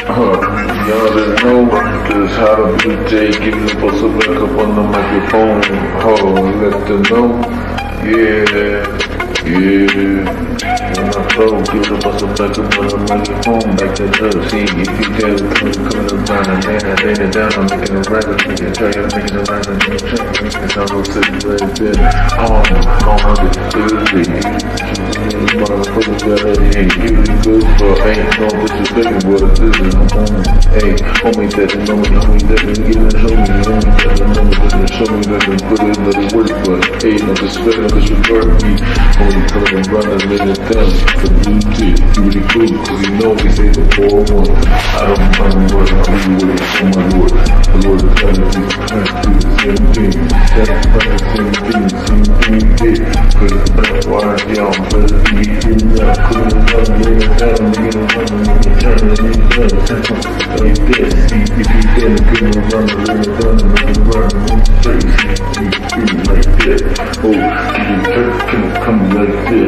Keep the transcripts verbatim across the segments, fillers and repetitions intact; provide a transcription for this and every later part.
Uh, y'all didn't know just how to B J, giving the bustle back up on the microphone. Hold on, let them know. Yeah, yeah. When I flow, give the bustle back up on the microphone. Back that up, see if you get it, come coming around and then I lay it down. I'm making it right, I'm making it try, I'm making it right, I'm making it try, I'm making it sound so silly right there. On, on the silly. Motherfuckers gotta hate you good for ain't no disrespecting what this is. Hey, homie that you know me, homie that you get and show me, homie that you know me, that you show me that you put in the work, but hey, no disrespect, no disregard me. Homie put him around and lay it down. The blue tip, you really cool, cause you know we say the four one. I don't mind what I do with it, oh my lord. The Lord is trying to be trying to do the same thing. That's the same thing, same thing he did. Cause that's why y'all better be in that. Couldn't run, lay it down, make it run, make it turn, make it run. Like that, see, if you didn't couldn't run, lay it down, make it run, make it straight. See, see, like that. Oh, you just can come like this.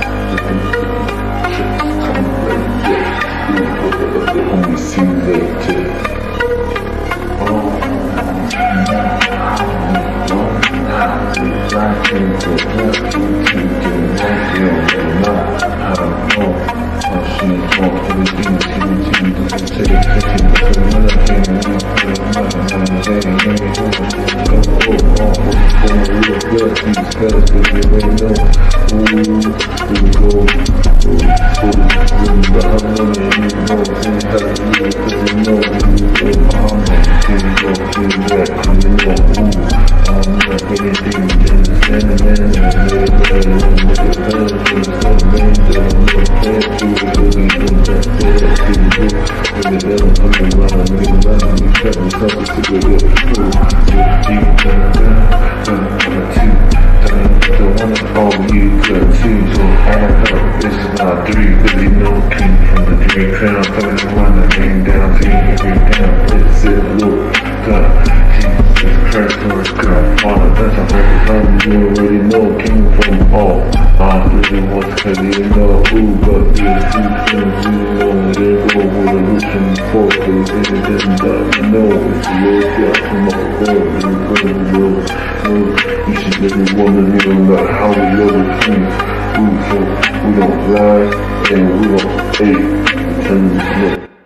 Homie, see like that. Oh, I can't go back to you, can't get right, I don't know how she talk everything, she would see me, doesn't take it, take it, but when I came in, I put it on, I'm saying, hey, hey, oh, oh, oh, oh, real good, these guys, cause you already know, ooh, here we go, ooh, ooh, but I'm money, and you know, and how to do it, cause you know, here we go, I'm like, here we go, here we go, cause you know, ooh, I'm not anything, just stand and man, and I made it better, and look at that, and it's so man, that I'm not bad, to it, really, don't that bad, here we go, bring it down, come around, make it around, we cut me something to get it, ooh, deep down, down, down, down, two, down, don't wanna call you, cut two, so I don't know, this is not three, cause you know, king from the dream crown, coming around, the name down, see, every down, it's it, look, God, Jesus Christ, Lord God, Father, that's a very time, you already know, king from all, I really was, cause you know who, but there's two things, you know, they go with a rich and poor, cause they didn't die, you know, it's the Lord God, from up above, you bring the world, you should every one of you know about how we love the king, ooh, so we don't lie, and we don't hate, we turn this look.